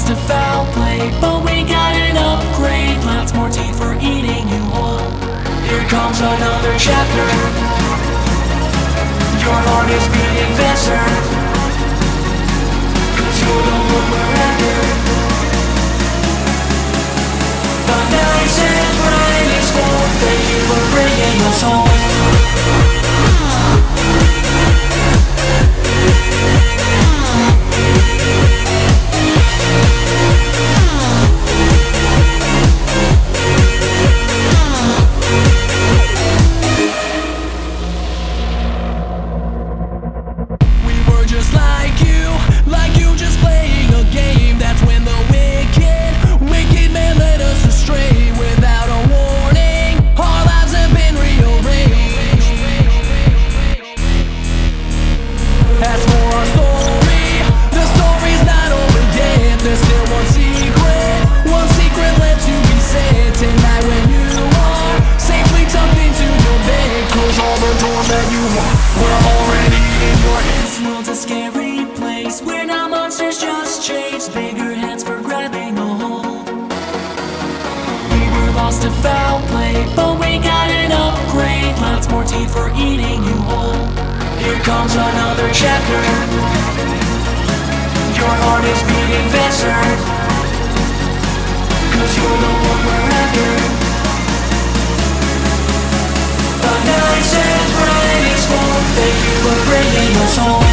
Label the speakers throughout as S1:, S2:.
S1: lost a foul play, but we got an upgrade. Lots more teeth for eating you whole. Here comes another chapter. Your heart is beating faster, 'cause you're the one we're after. The nice and bright is gold. Thank you for bringing us home. Lost a foul play, but we got an upgrade. Lots more teeth for eating you whole. Here comes another chapter. Your heart is beating faster, 'cause you're the one we're after. The nice and bright is gold. Thank you for bringing us home.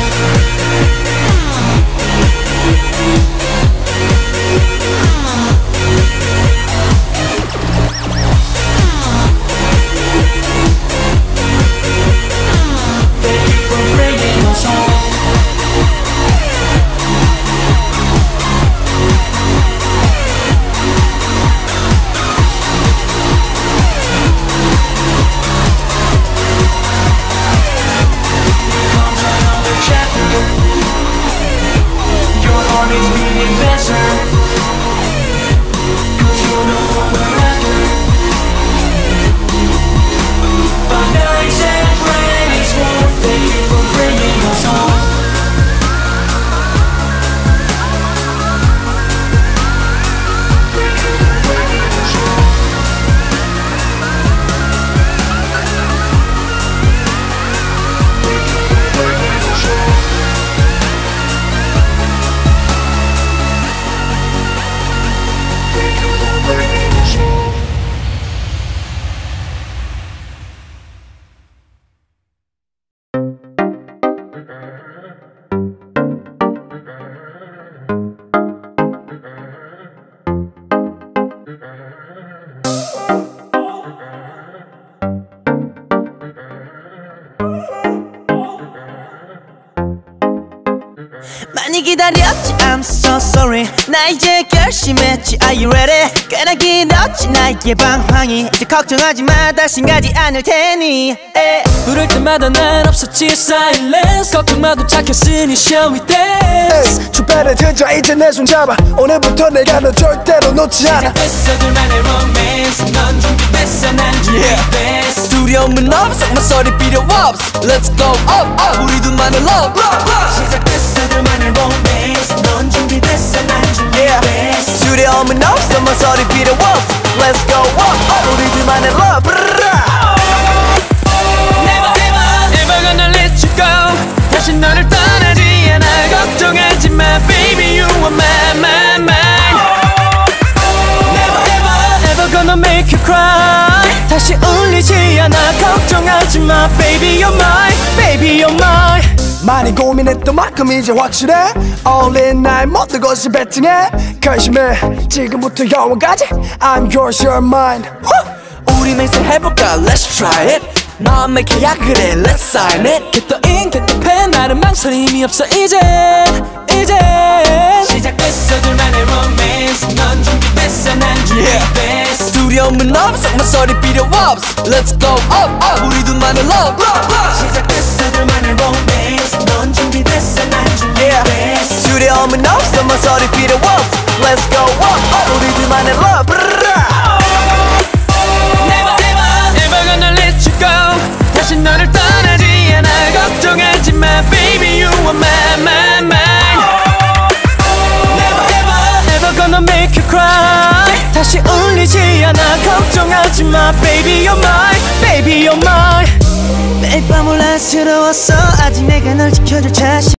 S2: 많이 기다렸지 I'm so sorry. 나 이제 결심했지 Are you ready? 꽤나 길었지 나의 방황이. 이제 걱정하지 마 다신 가지 않을 테니.
S1: 부를 때마다 난 없었지 silence. 걱정 마도 착했으니 shall we dance.
S3: 주변에 들자 이제 내 손 잡아. 오늘부터 내가 너 절대로 놓지 않아.
S1: 시작됐어 둘만의 romance. 넌 준비됐어 난 준비됐어.
S2: 두려움은 없어 막소리 필요 없어. Let's go up up 우리 둘만의 love.
S1: 시작됐어 둘만의 romance. 넌 준비됐어 난 준비됐어.
S2: 두려움은 없어 막소리 필요 없어. Let's go up up 우리 둘만의 love.
S1: Never ever never gonna let you go. 다시 너를 떠나지 않아. 걱정하지 마 baby you are my mine. Never ever ever gonna make you cry. 다시 울리지 않아. 걱정하지 마 baby you're mine baby you're mine.
S3: 많이 고민했던 만큼 이제 확실해. All in 나의 모든 것을 베팅해. 결심해 지금부터 영원까지 I'm yours you're mine.
S2: 우리 맹세해볼까 let's try it. 너와 내 계약을 해 let's sign it.
S1: Get the ink get the pen. 나는 망설임이 없어 이제 시작됐어 둘만의 romance. 넌 준비됐어 난 준비됐어.
S2: 두려움은 없어 막소리 필요 없어. Let's go up up 우리 둘만의 love.
S1: 시작됐어 둘만의 romance. 넌 준비됐어 난 준비됐어.
S2: 두려움은 없어 막소리 필요 없어. Let's go up up 우리 둘만의 love.
S1: Never ever never gonna let you go. 다시 너를 떠나지 않아. 걱정하지 마 baby you are my mine. Never ever never 하지 마 baby you're mine baby you're mine
S2: 매일 밤 혼란스러웠어 아직 내가 널 지켜줄 자신